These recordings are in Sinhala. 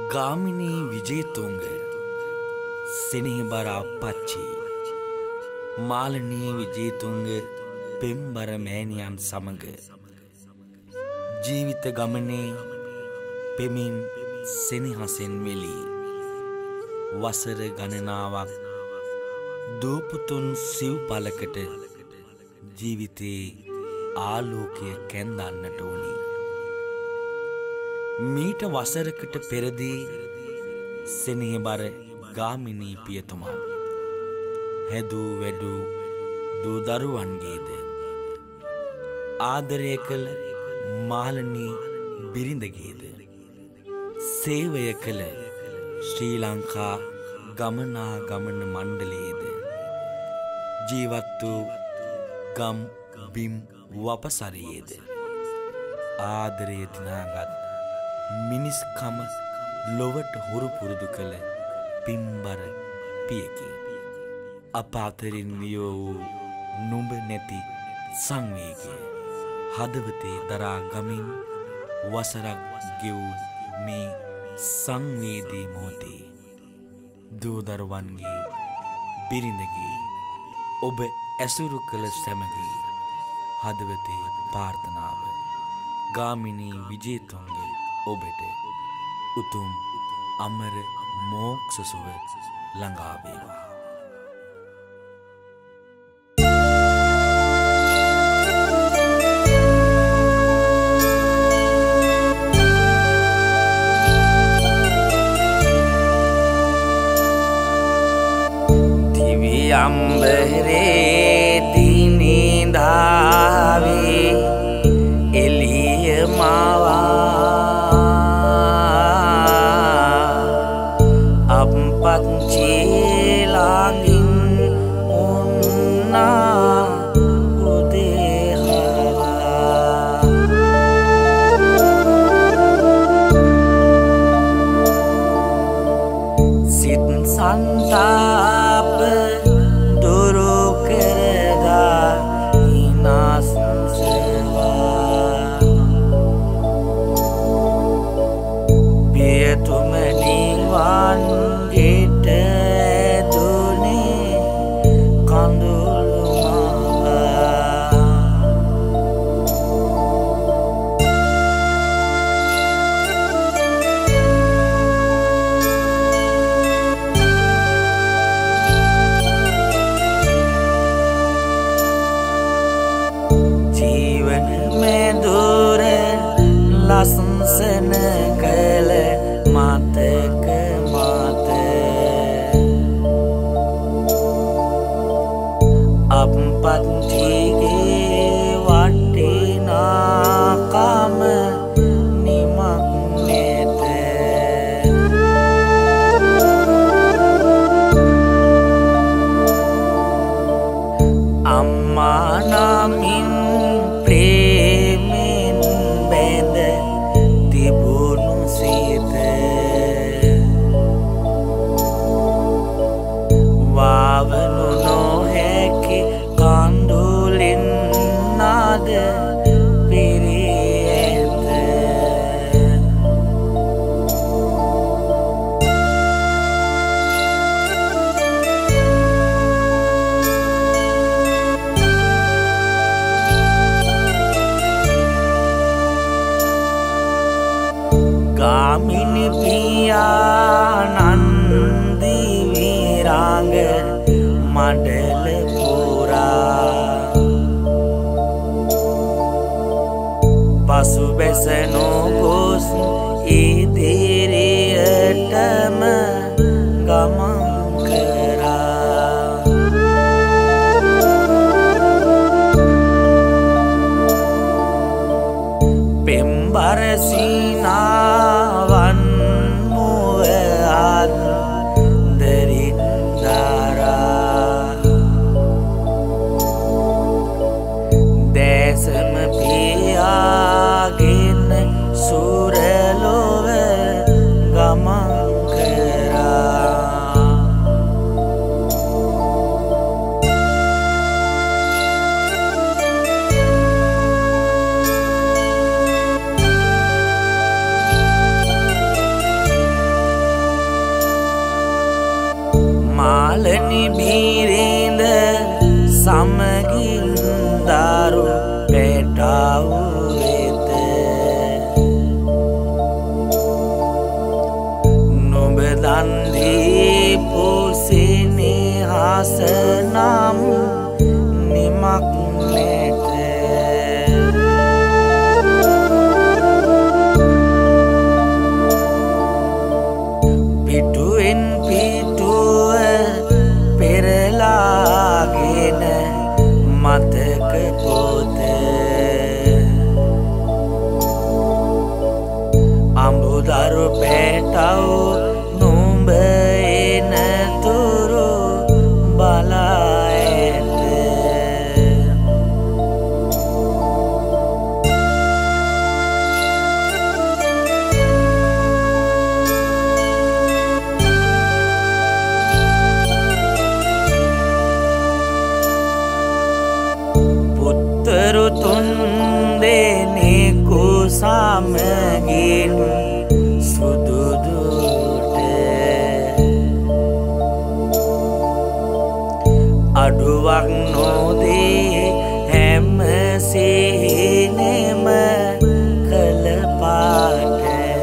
ගාමිණී විජේතුංග සෙනෙහබර අප්පච්චි මාලනී විජේතුංග පෙම්බර මෑණියන් සමග ජීවිත ගමනේ පෙමින් සෙනෙහසෙන් වෙලී වසර ගණනාවක් දූපුතුන් සිව්පලකට ජීවිතේ ආලෝකය කැන්දන්නට වුණි. මීට වසරකට පෙරදී සෙනෙහබර ගාමිණී පියතුමා හැදූ වැඩූ දූ දරුවන්ගේද ආදරය කළ මාලනී බිරිඳගේද සේවය කළ ශ්‍රී ලංකා ගමනාගමන මණ්ඩලයේද ජීවත් වූ ගම් බිම් වපසරියේද ආදරය දිනාගත් මිනිස්කම ලොවට හුරු පුරුදු කළ පින්බර පියකි. අප අතරින් වියෝ වූ නුඹ නැති සංවේගය හදවතේ දරා ගමින් වසරක් ගෙවූ මේ සංවේදී මොහොතේ දූදරුවන්ගේ බිරිඳගේ ඔබ ඇසුරු කළ සැමගේ හදවතේ ප්‍රාර්ථනාව ගාමිණී විජේතුංගේ ඔබට උතුම් අමර මෝක්ෂ සුව ළඟා වේවා. අම්බරේ දිනිදාවේ එළිය මවා අප්පච්චි ළඟින් උන්නා උදේහලා සිත් සංතාප ලස්සන කළ මතක මත අප්පච්චිගේ වටිනාකම නිමක් නැත. අම්මා නමින් ප්‍රේමෙන් බැඳ තිබුණු සිත වාවනු නොහැකි කඳුලින් නාද පිරී ඇත. ගාමිණී පියානන්දි විරාග මඩල පුරා පසු බැස නොගොස් ඉදිරියටම ගමන් කරා. පෙම්බර සීනාවන් මුව අන්දරින් දරා දැසම පියාගෙන සුරලොව ගමන් කරා. බිරිඳ සමගින් දරු පැටව වෙත නුඹ දන් දීපු සෙනෙහස නම් නිමක් නැත පිටුවෙන් පිටුව පෙරලාගෙන මතක පොත අඹුදරු පැටව නුඹ එනතුරු බලා ඇත පුත්තරු තුන් දෙනෙකු සමගින් සුදුදුට අඩුවක් නොදේ හැම සිහිනෙම කළ පාට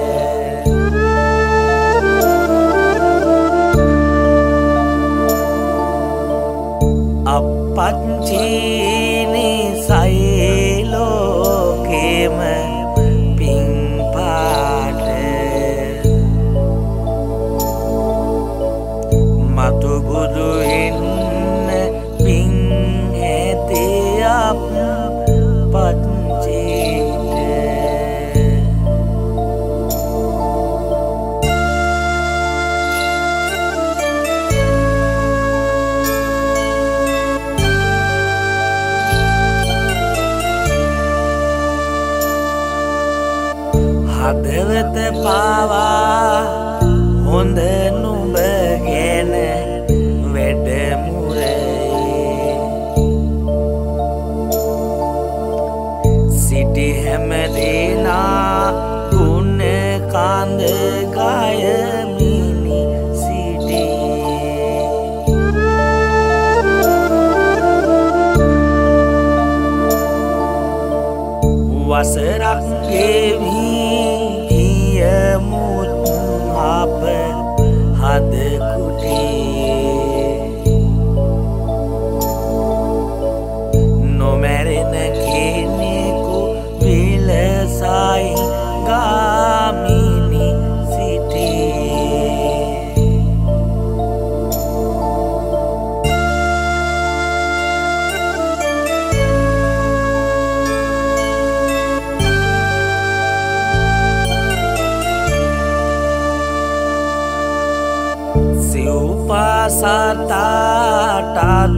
අපච්චිනි සයිලෝකෙම පින් පාට මතු බුදු එන්න පින් ඇති අප පච්චිට හදවත පාවා හොඳ නුඹ ගැන වැඩමුරේ සිටි හැම දෙනා ගුණ කඳ ගයමිනි සිටී වසරක් ගෙවි යමුත් අප හද කුටියේ නොමැරෙන කෙනෙකු විලසයි ගාමිනි සිටියේ සිව්පසතාටත්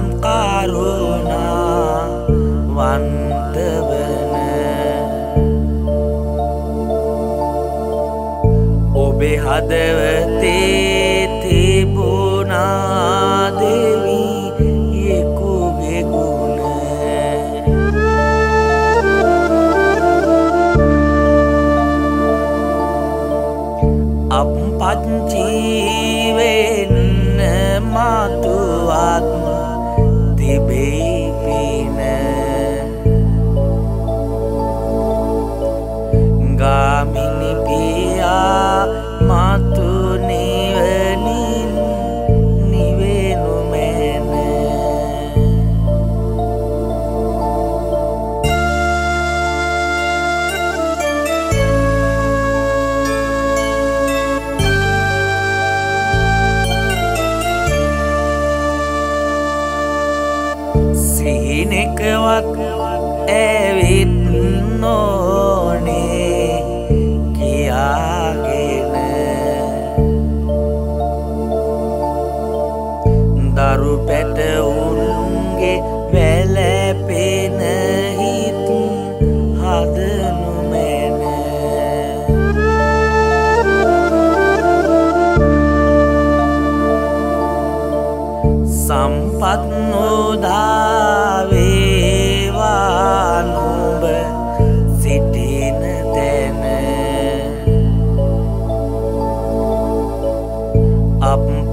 කරුණා වන්තවන ඔබේ හදවතේ තිබුණා දෙවි යෙකුගේ ගුණ අප්පච්චිවෙන් මතුවත් තිබෙයි පින ගාමිණි පියා මතු නිවනින් නිවෙනු මැන සිහිනෙකවත් ඇවිත් නොනේ කියාගෙන දරු පැටවුන්ගේ වැළපෙන හිත් හදනු මැන සම්පත් නොදාවේවා නුඹ සිටින තැන අප